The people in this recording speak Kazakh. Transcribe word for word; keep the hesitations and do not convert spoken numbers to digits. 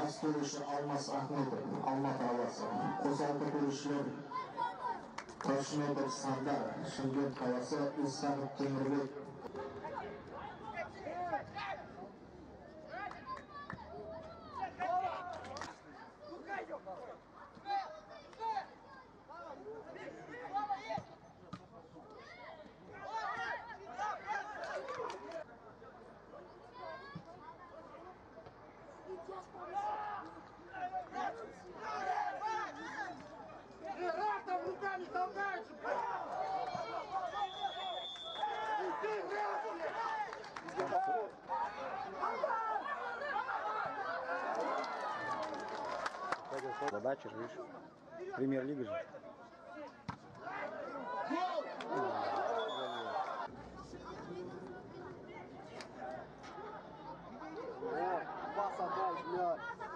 Бас төреші Алмас Ахметов, Алматы қаласы. Қосалқы төрешілер Ташметов Сандар, Шымкент қаласы. Исанов Темірбек. Рата руками толкается! Задача же, видишь, премьер-лига же. Пас отдай, блядь.